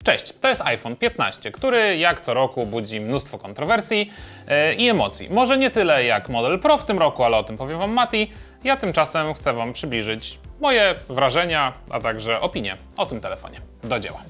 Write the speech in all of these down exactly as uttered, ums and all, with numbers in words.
Cześć, to jest iPhone piętnaście, który jak co roku budzi mnóstwo kontrowersji yy, i emocji. Może nie tyle jak model Pro w tym roku, ale o tym powiem wam Mati. Ja tymczasem chcę wam przybliżyć moje wrażenia, a także opinie o tym telefonie. Do dzieła.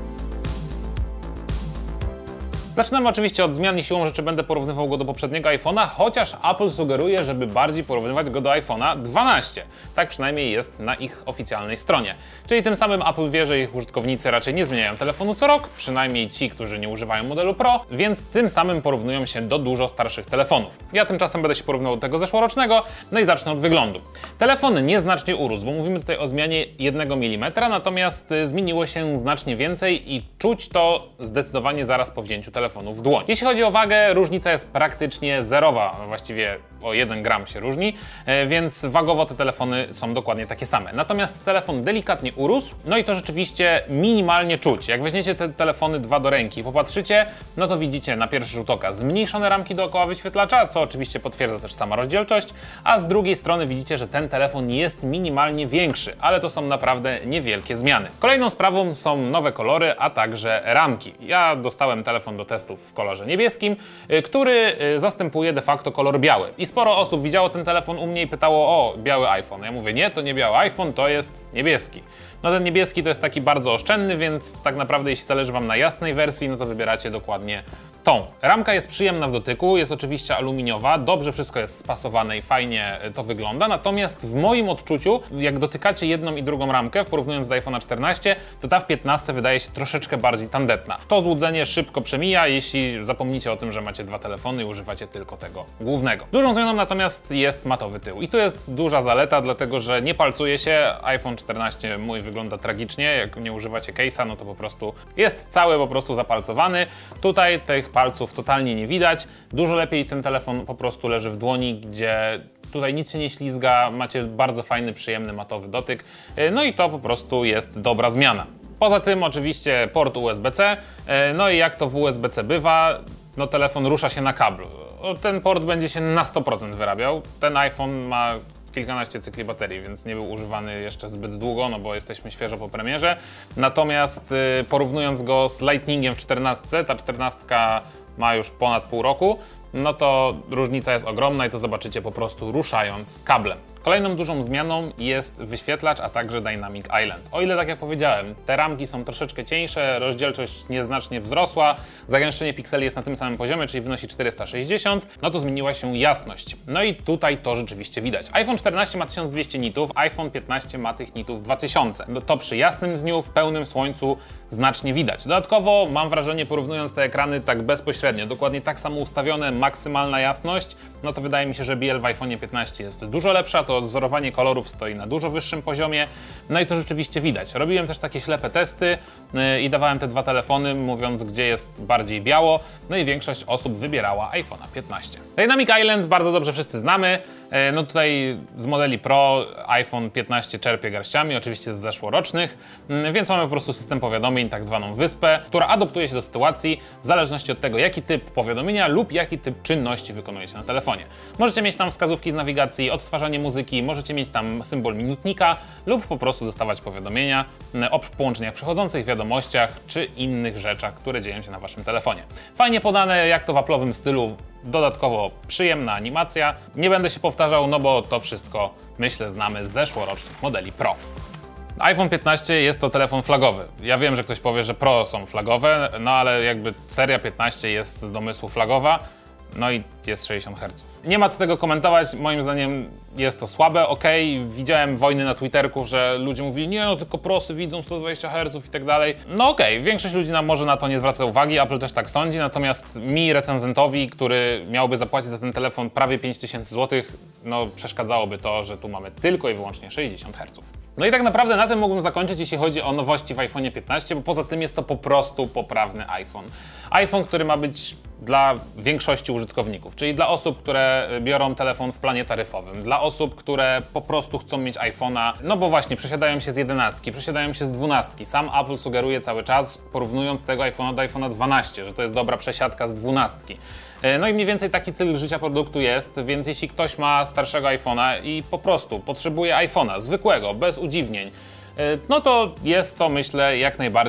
Zaczynamy oczywiście od zmian i siłą rzeczy będę porównywał go do poprzedniego iPhone'a, chociaż Apple sugeruje, żeby bardziej porównywać go do iPhone'a dwanaście. Tak przynajmniej jest na ich oficjalnej stronie. Czyli tym samym Apple wie, że ich użytkownicy raczej nie zmieniają telefonu co rok, przynajmniej ci, którzy nie używają modelu Pro, więc tym samym porównują się do dużo starszych telefonów. Ja tymczasem będę się porównywał do tego zeszłorocznego, no i zacznę od wyglądu. Telefon nieznacznie urósł, bo mówimy tutaj o zmianie jednego milimetra, natomiast zmieniło się znacznie więcej i czuć to zdecydowanie zaraz po wzięciu telefonu w dłoń. Jeśli chodzi o wagę, różnica jest praktycznie zerowa, właściwie o jeden gram się różni, więc wagowo te telefony są dokładnie takie same. Natomiast telefon delikatnie urósł, no i to rzeczywiście minimalnie czuć. Jak weźmiecie te telefony dwa do ręki i popatrzycie, no to widzicie na pierwszy rzut oka zmniejszone ramki dookoła wyświetlacza, co oczywiście potwierdza też sama rozdzielczość, a z drugiej strony widzicie, że ten telefon jest minimalnie większy, ale to są naprawdę niewielkie zmiany. Kolejną sprawą są nowe kolory, a także ramki. Ja dostałem telefon do testów w kolorze niebieskim, który zastępuje de facto kolor biały. I sporo osób widziało ten telefon u mnie i pytało o biały iPhone. Ja mówię, nie, to nie biały iPhone, to jest niebieski. No ten niebieski to jest taki bardzo oszczędny, więc tak naprawdę jeśli zależy wam na jasnej wersji, no to wybieracie dokładnie tą. Ramka jest przyjemna w dotyku, jest oczywiście aluminiowa, dobrze wszystko jest spasowane i fajnie to wygląda, natomiast w moim odczuciu, jak dotykacie jedną i drugą ramkę, porównując do iPhone'a czternaście, to ta w piętnastce wydaje się troszeczkę bardziej tandetna. To złudzenie szybko przemija, jeśli zapomnicie o tym, że macie dwa telefony i używacie tylko tego głównego. Dużą zmianą natomiast jest matowy tył i tu jest duża zaleta, dlatego że nie palcuje się. iPhone czternaście mój wygląda tragicznie, jak nie używacie case'a, no to po prostu jest cały po prostu zapalcowany. Tutaj tych palców totalnie nie widać. Dużo lepiej ten telefon po prostu leży w dłoni, gdzie tutaj nic się nie ślizga, macie bardzo fajny, przyjemny, matowy dotyk. No i to po prostu jest dobra zmiana. Poza tym oczywiście port U S B C, no i jak to w U S B C bywa, no telefon rusza się na kablu. Ten port będzie się na sto procent wyrabiał. Ten iPhone ma kilkanaście cykli baterii, więc nie był używany jeszcze zbyt długo, no bo jesteśmy świeżo po premierze. Natomiast y, porównując go z Lightningiem w czternastce, ta czternastka ma już ponad pół roku, no to różnica jest ogromna i to zobaczycie po prostu ruszając kablem. Kolejną dużą zmianą jest wyświetlacz, a także Dynamic Island. O ile, tak jak powiedziałem, te ramki są troszeczkę cieńsze, rozdzielczość nieznacznie wzrosła, zagęszczenie pikseli jest na tym samym poziomie, czyli wynosi czterysta sześćdziesiąt, no to zmieniła się jasność. No i tutaj to rzeczywiście widać. iPhone czternaście ma tysiąc dwieście nitów, iPhone piętnaście ma tych nitów dwa tysiące. No to przy jasnym dniu, w pełnym słońcu znacznie widać. Dodatkowo mam wrażenie, porównując te ekrany tak bezpośrednio, dokładnie tak samo ustawione, maksymalna jasność, no to wydaje mi się, że B L w iPhone piętnaście jest dużo lepsza, to odzorowanie kolorów stoi na dużo wyższym poziomie, no i to rzeczywiście widać. Robiłem też takie ślepe testy yy, i dawałem te dwa telefony, mówiąc, gdzie jest bardziej biało, no i większość osób wybierała iPhone'a piętnaście. Dynamic Island bardzo dobrze wszyscy znamy, yy, no tutaj z modeli Pro iPhone piętnaście czerpie garściami, oczywiście z zeszłorocznych, yy, więc mamy po prostu system powiadomień, tak zwaną wyspę, która adoptuje się do sytuacji w zależności od tego, jaki typ powiadomienia lub jaki typ czynności wykonujecie na telefonie. Możecie mieć tam wskazówki z nawigacji, odtwarzanie muzyki, możecie mieć tam symbol minutnika lub po prostu dostawać powiadomienia o połączeniach przechodzących, wiadomościach czy innych rzeczach, które dzieją się na waszym telefonie. Fajnie podane, jak to w Apple'owym stylu, dodatkowo przyjemna animacja. Nie będę się powtarzał, no bo to wszystko, myślę, znamy z zeszłorocznych modeli Pro. iPhone piętnaście jest to telefon flagowy. Ja wiem, że ktoś powie, że Pro są flagowe, no ale jakby seria piętnaście jest z domysłu flagowa, no i jest sześćdziesiąt herców. Nie ma co tego komentować, moim zdaniem jest to słabe, okej, okay. Widziałem wojny na Twitterku, że ludzie mówili, nie no, tylko prosy widzą sto dwadzieścia herców i tak dalej. No okej, okay. Większość ludzi nam może na to nie zwraca uwagi, Apple też tak sądzi, natomiast mi, recenzentowi, który miałby zapłacić za ten telefon prawie pięć tysięcy złotych, no przeszkadzałoby to, że tu mamy tylko i wyłącznie sześćdziesiąt herców. No i tak naprawdę na tym mógłbym zakończyć, jeśli chodzi o nowości w iPhone'ie piętnaście, bo poza tym jest to po prostu poprawny iPhone. iPhone, który ma być dla większości użytkowników, czyli dla osób, które biorą telefon w planie taryfowym, dla osób, które po prostu chcą mieć iPhone'a, no bo właśnie przesiadają się z jedenastki, przesiadają się z dwunastki. Sam Apple sugeruje cały czas, porównując tego iPhone'a do iPhone'a dwanaście, że to jest dobra przesiadka z dwunastki. No i mniej więcej taki cykl życia produktu jest, więc jeśli ktoś ma starszego iPhone'a i po prostu potrzebuje iPhone'a zwykłego, bez udziwnień, no to jest to, myślę, jak najbardziej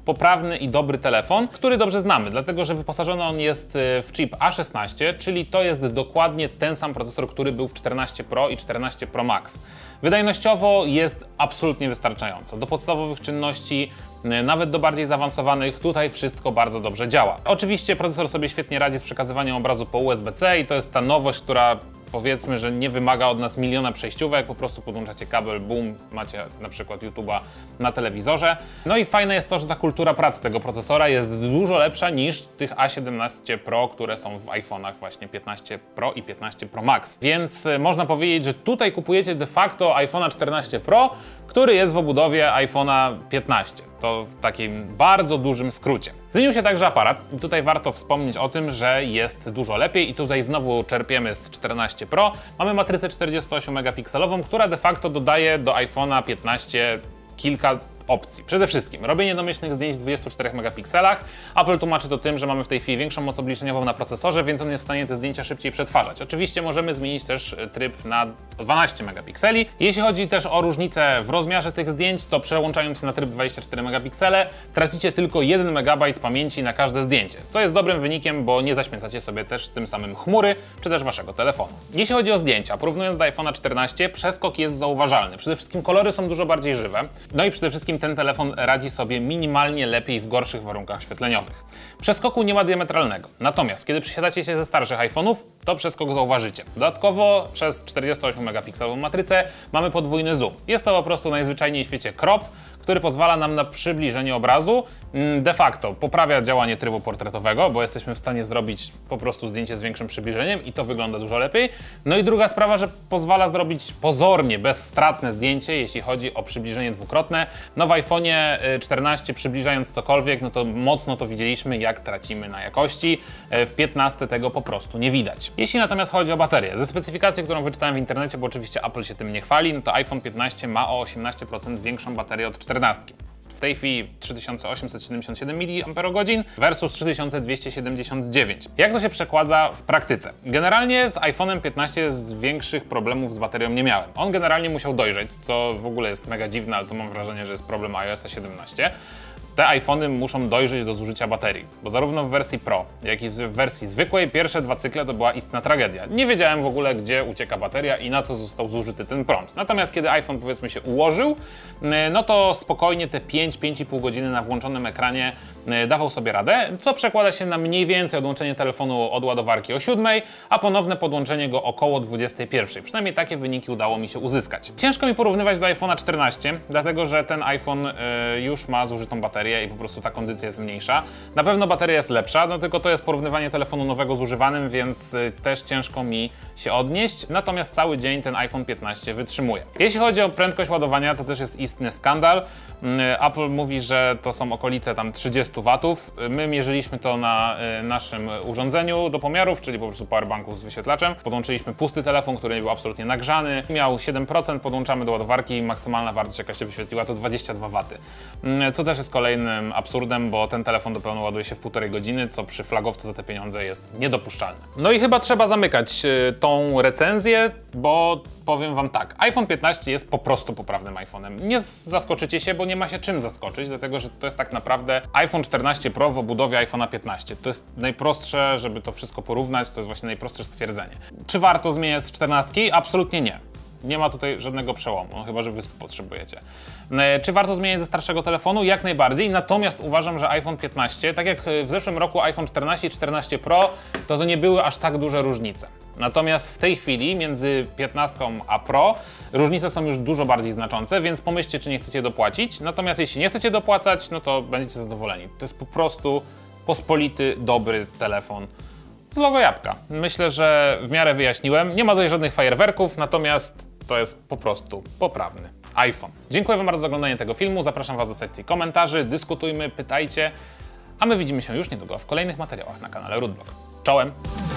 poprawny i dobry telefon, który dobrze znamy, dlatego że wyposażony on jest w chip A szesnaście, czyli to jest dokładnie ten sam procesor, który był w czternaście Pro i czternaście Pro Max. Wydajnościowo jest absolutnie wystarczająco. Do podstawowych czynności, nawet do bardziej zaawansowanych, tutaj wszystko bardzo dobrze działa. Oczywiście procesor sobie świetnie radzi z przekazywaniem obrazu po U S B C i to jest ta nowość, która powiedzmy, że nie wymaga od nas miliona przejściówek, po prostu podłączacie kabel, boom, macie na przykład YouTube'a na telewizorze. No i fajne jest to, że ta kultura pracy tego procesora jest dużo lepsza niż tych A siedemnaście Pro, które są w iPhone'ach właśnie piętnaście Pro i piętnaście Pro Max. Więc można powiedzieć, że tutaj kupujecie de facto iPhone'a czternaście Pro, który jest w obudowie iPhone'a piętnaście. To w takim bardzo dużym skrócie. Zmienił się także aparat i tutaj warto wspomnieć o tym, że jest dużo lepiej i tutaj znowu czerpiemy z czternaście Pro. Mamy matrycę czterdziestoośmiomegapikselową, która de facto dodaje do iPhone'a piętnaście kilka opcji. Przede wszystkim robienie domyślnych zdjęć w dwudziestu czterech megapikselach. Apple tłumaczy to tym, że mamy w tej chwili większą moc obliczeniową na procesorze, więc on jest w stanie te zdjęcia szybciej przetwarzać. Oczywiście możemy zmienić też tryb na dwanaście megapikseli. Jeśli chodzi też o różnicę w rozmiarze tych zdjęć, to przełączając się na tryb dwadzieścia cztery megapiksele tracicie tylko jeden megabajt pamięci na każde zdjęcie, co jest dobrym wynikiem, bo nie zaśmiecacie sobie też tym samym chmury, czy też waszego telefonu. Jeśli chodzi o zdjęcia, porównując do iPhone'a czternaście, przeskok jest zauważalny. Przede wszystkim kolory są dużo bardziej żywe, no i przede wszystkim ten telefon radzi sobie minimalnie lepiej w gorszych warunkach oświetleniowych. Przeskoku nie ma diametralnego, natomiast kiedy przesiadacie się ze starszych iPhone'ów, to przeskok zauważycie. Dodatkowo przez czterdziestoośmiomegapikselową matrycę mamy podwójny zoom. Jest to po prostu najzwyczajniej w świecie crop, który pozwala nam na przybliżenie obrazu. De facto poprawia działanie trybu portretowego, bo jesteśmy w stanie zrobić po prostu zdjęcie z większym przybliżeniem i to wygląda dużo lepiej. No i druga sprawa, że pozwala zrobić pozornie bezstratne zdjęcie, jeśli chodzi o przybliżenie dwukrotne. No w iPhone'ie czternaście przybliżając cokolwiek, no to mocno to widzieliśmy, jak tracimy na jakości. W piętnaście tego po prostu nie widać. Jeśli natomiast chodzi o baterię, ze specyfikacji, którą wyczytałem w internecie, bo oczywiście Apple się tym nie chwali, no to iPhone piętnaście ma o osiemnaście procent większą baterię od czternastki. W tej chwili trzy tysiące osiemset siedemdziesiąt siedem miliamperogodzin versus trzy tysiące dwieście siedemdziesiąt dziewięć. Jak to się przekłada w praktyce? Generalnie z iPhone'em piętnaście z większych problemów z baterią nie miałem. On generalnie musiał dojrzeć, co w ogóle jest mega dziwne, ale to mam wrażenie, że jest problem iOS siedemnaście. Te iPhony muszą dojrzeć do zużycia baterii, bo zarówno w wersji Pro, jak i w wersji zwykłej pierwsze dwa cykle to była istna tragedia. Nie wiedziałem w ogóle, gdzie ucieka bateria i na co został zużyty ten prąd. Natomiast kiedy iPhone powiedzmy się ułożył, no to spokojnie te pięć do pięciu i pół godziny na włączonym ekranie dawał sobie radę, co przekłada się na mniej więcej odłączenie telefonu od ładowarki o siódmej, a ponowne podłączenie go około dwudziestej pierwszej. Przynajmniej takie wyniki udało mi się uzyskać. Ciężko mi porównywać do iPhone'a czternaście, dlatego że ten iPhone y, już ma zużytą baterię i po prostu ta kondycja jest mniejsza. Na pewno bateria jest lepsza, no tylko to jest porównywanie telefonu nowego z używanym, więc y, też ciężko mi się odnieść. Natomiast cały dzień ten iPhone piętnaście wytrzymuje. Jeśli chodzi o prędkość ładowania, to też jest istny skandal. Y, Apple mówi, że to są okolice tam trzydziestu watów. My mierzyliśmy to na y, naszym urządzeniu do pomiarów, czyli po prostu powerbanków z wyświetlaczem. Podłączyliśmy pusty telefon, który nie był absolutnie nagrzany. Miał siedem procent, podłączamy do ładowarki i maksymalna wartość, jaka się wyświetliła, to dwadzieścia dwa waty. Y, co też jest kolejnym absurdem, bo ten telefon do pełna ładuje się w półtorej godziny, co przy flagowcu za te pieniądze jest niedopuszczalne. No i chyba trzeba zamykać y, tą recenzję, bo powiem wam tak, iPhone piętnaście jest po prostu poprawnym iPhone'em. Nie zaskoczycie się, bo nie ma się czym zaskoczyć, dlatego że to jest tak naprawdę iPhone czternaście Pro w obudowie iPhone'a piętnaście. To jest najprostsze, żeby to wszystko porównać, to jest właśnie najprostsze stwierdzenie. Czy warto zmieniać z czternastki? Absolutnie nie. Nie ma tutaj żadnego przełomu, no chyba że wy potrzebujecie. Czy warto zmieniać ze starszego telefonu? Jak najbardziej, natomiast uważam, że iPhone piętnaście, tak jak w zeszłym roku iPhone czternaście i czternaście Pro, to to nie były aż tak duże różnice. Natomiast w tej chwili między piętnastką a Pro różnice są już dużo bardziej znaczące, więc pomyślcie, czy nie chcecie dopłacić. Natomiast jeśli nie chcecie dopłacać, no to będziecie zadowoleni. To jest po prostu pospolity, dobry telefon z logo jabłka. Myślę, że w miarę wyjaśniłem. Nie ma tutaj żadnych fajerwerków, natomiast to jest po prostu poprawny iPhone. Dziękuję wam bardzo za oglądanie tego filmu. Zapraszam was do sekcji komentarzy, dyskutujmy, pytajcie, a my widzimy się już niedługo w kolejnych materiałach na kanale Rootblock. Czołem!